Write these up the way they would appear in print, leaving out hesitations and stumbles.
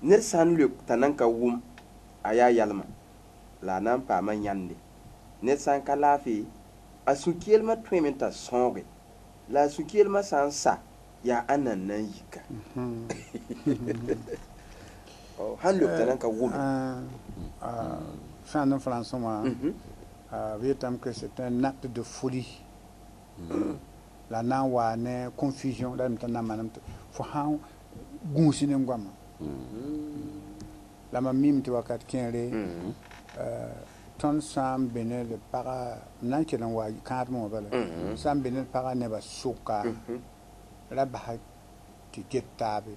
ned san le tanan ka wum aya yalma la nan pa man yande ned san ka lafi a sukiel ma twementa songe la sukiel ma san sa ya anan nan yika han le tanan ka wum Fin de France, moi, Vietnam que c'est un acte de folie. La nawa ne confusion là maintenant manam fo han gunsi ne ngwama la mamim ti wakat kenre ton sam bene le para nan ke nan wa kat mo bala sam bene para ne ba suka la ba ti getabe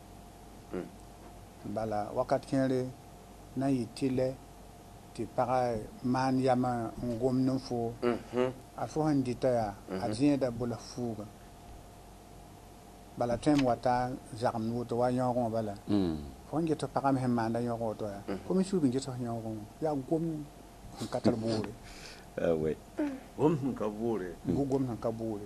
bala wakat kenre na yitile ti para man yama ngom no fo a fo han dita ya a zin da bula fuga bala tem wata zakam no to wa nyon bala fo nge to para me manda nyon to ya ko mi subi nge to nyon ya gom katal bure oui gom ka bure gom han ka bure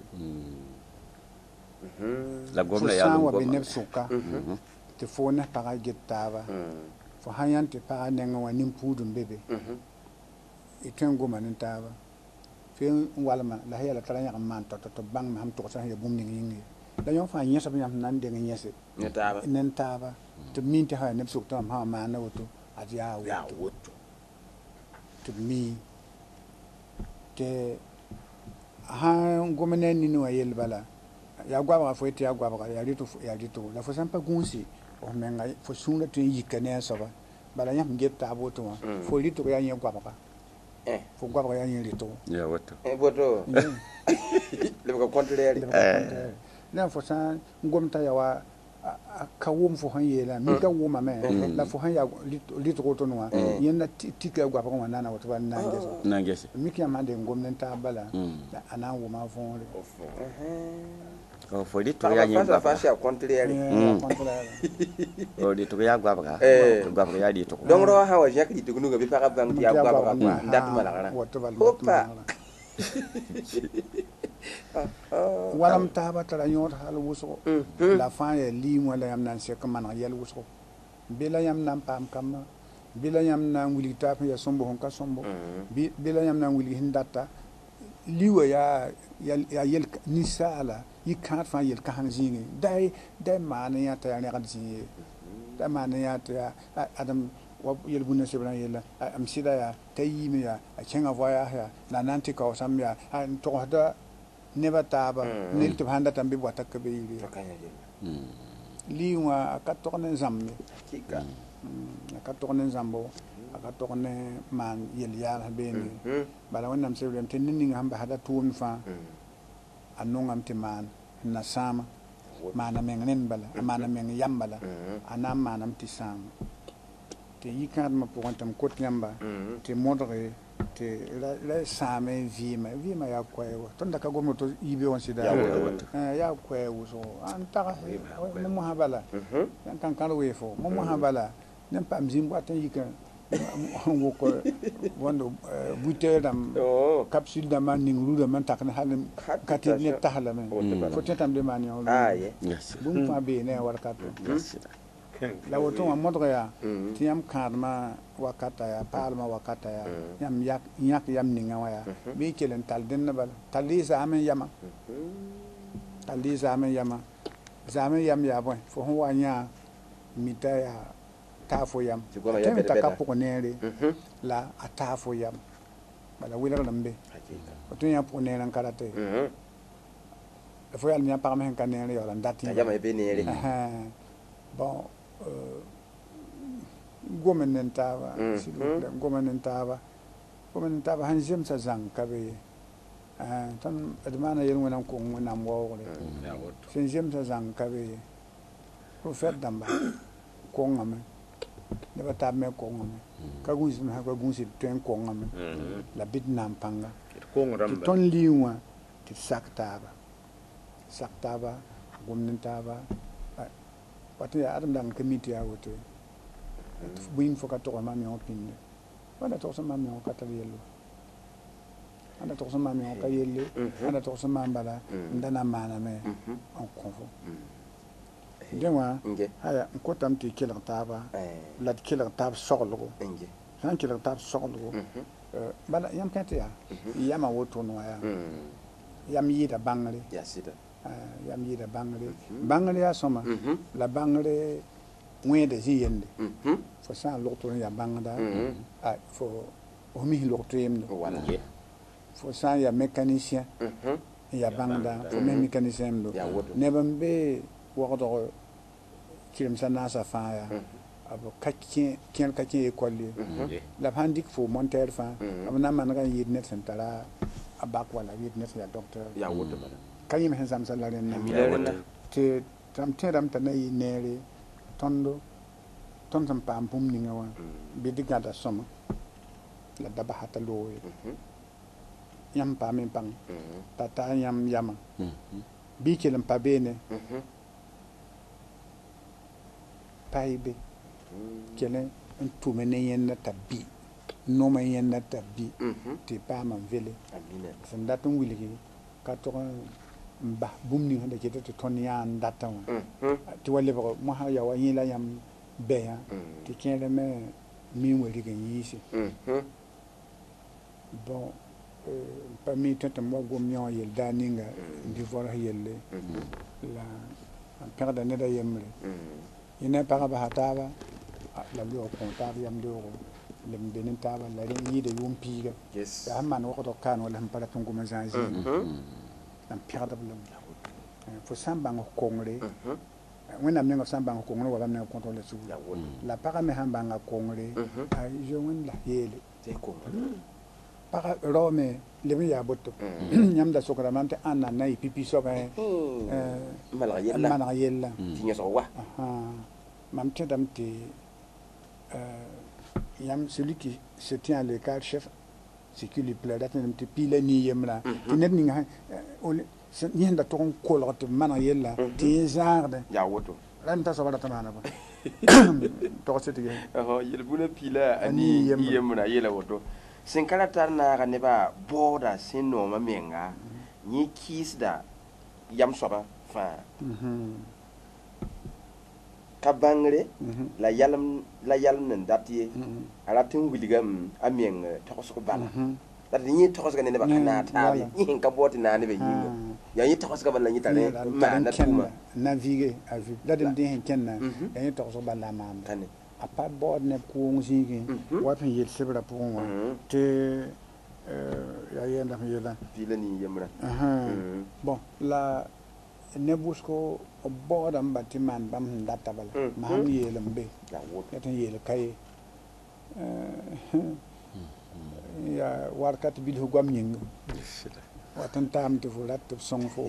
la gom la ya wa be ne suka te fo na para getava fo hayan te para nenga wa nimpudum bebe e ten goma nin taba fe walma la hela tala nya man to bang ma ham to sa ya bum ni ngi la yon fa nyesa bi am nan de ngi nyese nen taba to min te ha ne suk tam ha ma na wuto adia wuto to mi te ha goma ne ni no yel bala ya gwa ba fo te ya gwa ba ya dito la fo sampa gunsi o menga fo sunga to yikane so ba bala nyam getta boto ma fo lito ya nyem gwa ba fo gwa ba ya nyem lito ya wato boto le ko contraire na fo san ngomta ya wa ka wom fo han yela mi ka woma me la fo han ya lito ko to no yen na tika gwa ba ko na wato ba na ngese mi ki amande ngomnen ta bala ana woma fo oh fo lito ya nyem ba fa contraire oh lito ya gwa ba ya lito donc ro ha wa jak lito nu ga bi fa bang ya gwa ba ndat mala gara hoppa walam taba tara nyot hal wuso la fa ya li mo la yam nan se ko man yel wuso bila yam nan pam kam bila yam nan wuli ta ya sombo hon ka sombo bila yam nan wuli hindata liwa ya yel nisala yi kan fa yel ka han zingi dai man ya ta ya kadzi da man ya ta adam wa yel bunna sebran yel am sida ya tayimi ya a chenga voya ya na nanti ka osam ya to da neba taba nil to handa tambi wata ka be yiri liwa aka to ne zammi kika aka to ne zambo aka to ne man yel ya be ni bala wannan sebran tin nin hamba hada tuum fa anong am timan na sama mana mengnen bala mana meng yambala anam manam tisam te yikat ma pour tam kot nyamba te modre te la same vima ya kwewo tonda ka gomo to ibe on sida ya kwewo so anta mo habala yan kan we fo mo habala nem pam zimbo tan yikan ngo ko wondo buter dam capsule dam ning ruda man takna halim katit ne tahla men ko tetam de man yo bum fa be ne war kato la woto ma modre ya tiam karma wakata ya palma wakata ya yam yak yam ninga wa ya be kelen tal den bal talisa amen yama zame yam ya boy fo ho wanya mita ya tafo yam teme takapo nere la atafo yam bala wila lambe oto ya po nere karate fo yal nya parme kan nere yo lan dati ya ma be nere bon gomen taba gomen taba han jem sa zang kabe tan admana yel wonam ko wonam wo sen jem sa zang kabe ko fet damba ko ngame ne bata me ko ngame ka gunsi ma ka gunsi ten ko ngame la bit nam panga ko ngam ton liwa ti saktaba gomen taba wati ya adam dan committee ya wote buin foka to ma mi opinde wala to sama mi ka talielo anda to sama mi ka yelle anda to sama bala ndana mana me on konfo Dewa, nge haya, nkotam ti kilang taba, lad kilang tab soglogo, nge san kilang tab soglogo. Bala yam kete ya, yama woto no ya, yam yida bangli, ya sida yam yida bangli, bangli ya soma, la bangli mwede zi yende, fo san lokto ya bangda, fo omi lokto yemno, wala fo san ya mécanicien, ya bangda, fo me mécanicien mdo, ya woto nebam be wakdo kirim sa nasa fa ya, abo kien kakien école la handik fo monter fa amna man ga yid net sentara abak wala yid net ya docteur ya woto bala kayim hen sam salare na milare te tam teram tanay nere tondo ton sam pam pum ni ngawa bidiga da soma la daba hata lowe yam pa min pang tata yam yama bi kelam pa bene paibe kele un tumene yen na tabi no ma yen na tabi te pa man vele amina san datum wiligi ka to ba bum ni hande kete to ton ya ndata wa ti wale ba mo ha ya wa yin la yam be ya ti kele me mi wali ga yisi bon pa mi tata mo gom nyon yel daninga di vor yelle la perde ne da yemre ina para ba hataba la lo ko ta yam do lem benin taba la ren yide yum piga yes ya man ko to kan wala mpala tungu mazanji nam perde blam fo samba ngo kongre wena mnengo samba ngo kongre wala mnengo contrôler sou la para me hamba nga kongre ay je won la yele te ko para rome le mi ya botto nyam da sokra mante anna nay pipi so ba mala yella tinya so wa mam tedam te yam celui qui se tient à l'écart chef c'est qui lui plaît datem te pile ni yemla ti net ni nga ni nda to ko lo te mana yella ti zarde ya woto ram ta so bada tamana ba to se tige yel buna pila ani yemna yela woto sinkala tar na ga ne ba boda sino ma menga ni kisda yam soba fa ka bangre la yalm nan datiye alatin wiligam ameng tokosko bala da ni tokosko ne ba kana tabi yin ka boti na ne be yinga ya yi tokosko bala ni tare ma na tuma naviguer à vue da dem den kenna ya yi tokosko bala ma tane a pas bord ne ko ngigi wa pen yel sebra pour moi te ya yenda yela pila ni yemra bon la ne busco bodam batiman bam data bala ma yelam be ya woto ya tan yel kay ya warkat bil hu gam nying watan tam te fulat te song fo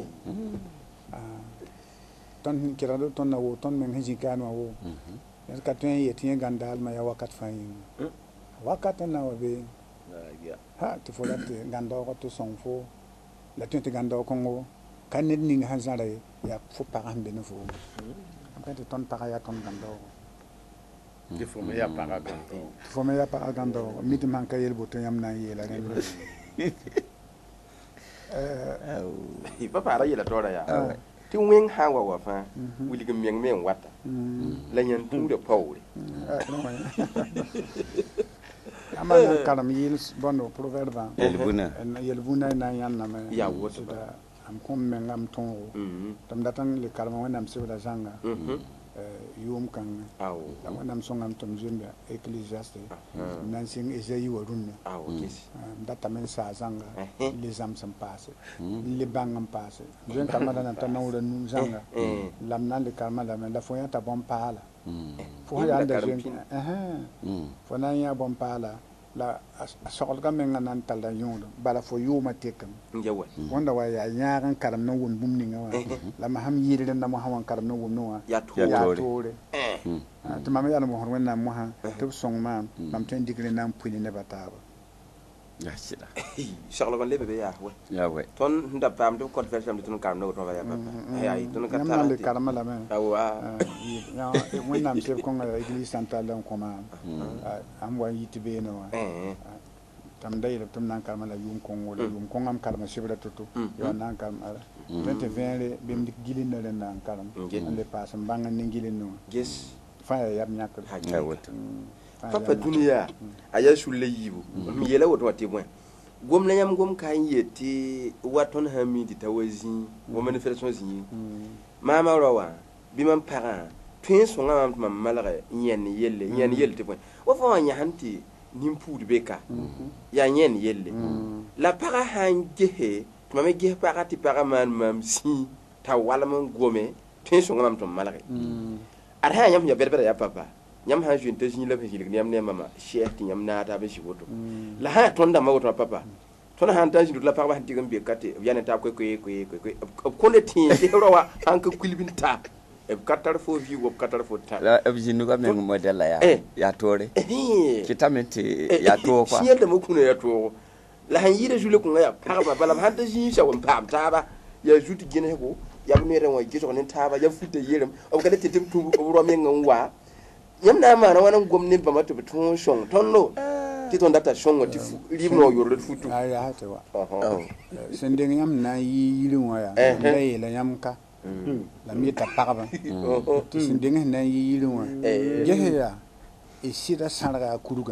ton kirado ton na wo ton men hijikan wo ya ka tan yeti gandal ma ya wakat fayin wakat na wo be ha te fulat gando ko to song fo la tente gando kongo kan net ning han zare ya fo param be no fo après te ton para ya ton gando il faut me ya para gando fo me ya para gando mit man ka yel boto yam na yela ren pa para yela tora ya ti wen ha wa fa wiligam meng men wata la nyan tu de pawre amana karam yils bono proverbe yel buna na yan na me ya woto am kom men am tongo tam datan le karma wanam sibra zanga yum kan aw wanam songam tom zumba ecclesiaste nan sing ezeyi warun aw yes data men sa zanga les am sam passe le bangam passe jen karma dan tan nawra nu zanga lam nan le karma la men la fo ya ta bon pala fo ya da jen fo nan ya bon pala la asol ga men nan tal da yong bala fo yuma tekam njawa wanda wa ya nyaran karam no won bum ninga wa la ma ham yiri den mo hawan karam no won no wa ya tore to mama ya mo hon mo ha to song ma mam ten digre nam puli ne bataba ya sida shaglo gon lebe be ya we ton nda pam do code version ton karam no to ba ya papa ay ton ka tala le karam la men awa ya when nam te ko ngal église centrale on koma am wa yiti be no wa tam dai tum nan kalma la yum kon wala yum kon am kalma sibra tutu yo nan kalma ala lente venre bim dik gilin na len nan kalma ande pasam bangan ni gilin no yes fa ya yab nyak ha woto papa duniya aya shulle yibu mi yela woto wati bon gom na yam gom kan yeti waton hamidi tawazi wo manifestation zi mama rawa biman para twin so ngam mam malare yen yelle te bon wo fa wanya hanti nimpuud beka ya yen yelle la para hangehe mame ge para ti para man mam si ta wala man gome twin so ngam tom malare arha yam ya berbera ya papa nyam ha jun te la pe nyam ne mama cheikh nyam na ta be shiwoto la ha tonda ma woto papa tona han tan jidula pa ba digam be kate yana ta ko ko ne tin de rowa an ka kulbinta e katar fo vi wo katar fo ta la abjinu ga men model ya tore kitamente ya to kwa siel de mo kuno ya to la han yire jule ko ya pa ba bala han ta jin sha won pam ta ba ya juti gene ko ya me ren wa gito ne ta ba ya futa yirem o ka le tetem tu ro men ngwa yam na ma na wana gomni ba matu betun shong tonno ti ton data shong ti libno yoro futu ya hate wa sende yam na yirin waya dai la yam ka la mi ta parba ti sende na yirin wa jehe ya e sida sanra kuruga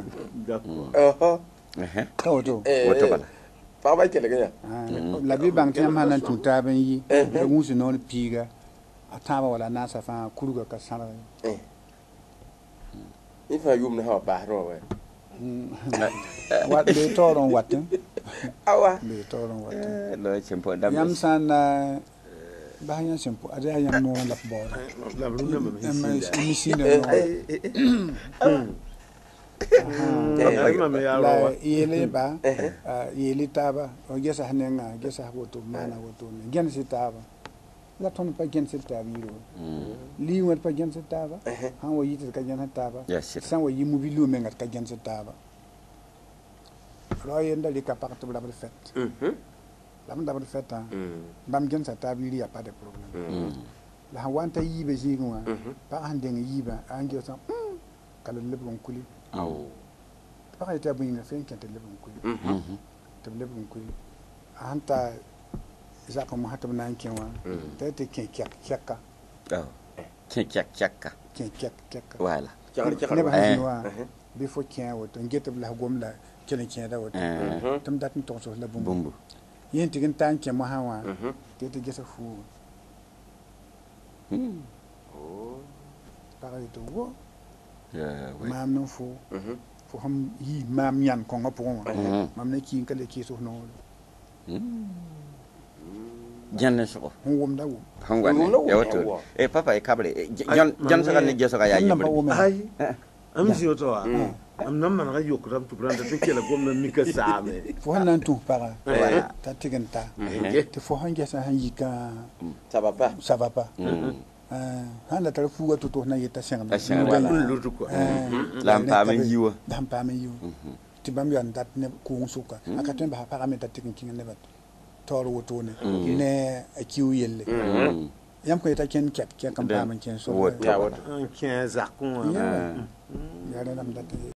ka woto bala pa ba kele ga la bi bang tam hanan tuta ben yi da musu non piga ataba wala nasa fa kuruga ka sanra ifa yum na ha ba ro we wat be toron watin awa be toron watin lo chempo dam yam san ba yan sempo ada yam no la bo la bruna me mi sino la yele ba yele taba o gesa hanenga gesa woto mana woto ne gen si taba la ton pa gen si taba yiro li wat pa gen si taba han wo yite ka gen taba san wo yimu bi lu mengat ka gen si taba ro yenda li ka partu la fet la mda ba fet bam gen sa taba yiri ya pas de problème la wanta yibe jingwa pa handen yiba ange sa kala lebon kuli aw pa ita bu nga fen kente lebon kuli te lebon kuli anta za ko mo hatam nan kenwa te te ken kyakka aw ken kyakka wala ne ba hanwa bi fo ken woto ngete bla gomla ken da woto tam dat to so la bumbu yen tigin tan ken mo hawa te te gesa fu pa ito wo mam no fu fu ham yi mam yan ko ngapo mam ne ki kale ki so no janne so wom da wo hangwane yawoto e papa e kabre jan so kan je so ka yayi ai am si oto am nam man ga yokram tu branda te kela gomna mi ka same fo hanan tu para ta tiganta te fo hanje sa hanjika ça va pas handa tar fuga to na yeta senga lutu ko lampa men yiwa ti bam yan dat ne ko suka akaten ba para meta tikin kin ne bat tor woto ne akiu yelle yam ko yeta ken ket kan pa man ken so ya ken zakun ya nam dat